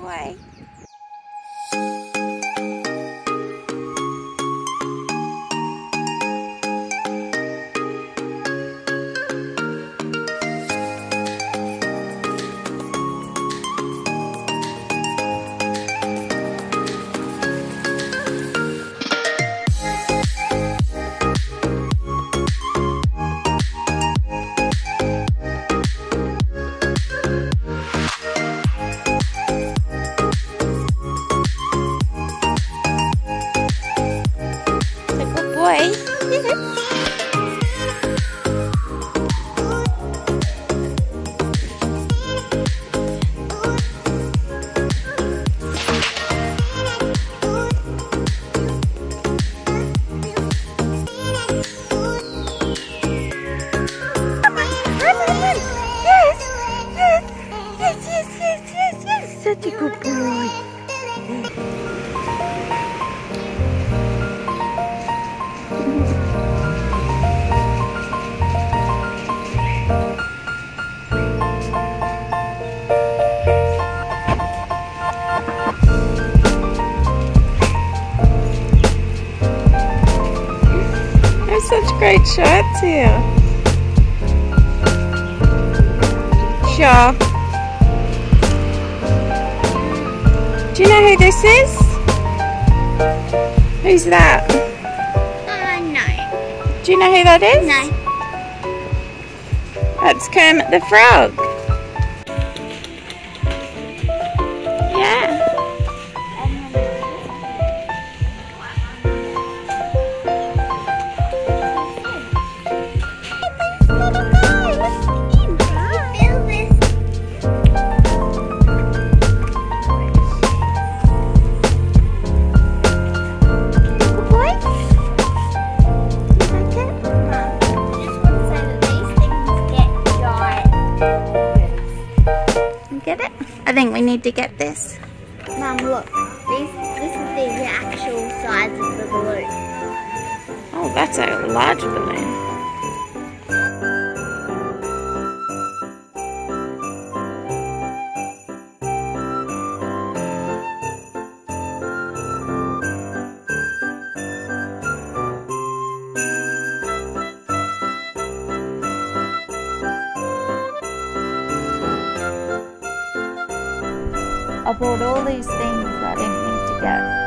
boy. Boy. Yes. Such a good boy. Such great shots here. Sure. Do you know who this is? Who's that? No. Do you know who that is? No. That's Kermit the Frog. Yeah. Get it? I think we need to get this. Mum, look. This is the actual size of the balloon. Oh, that's a large balloon. I bought all these things I didn't need to get.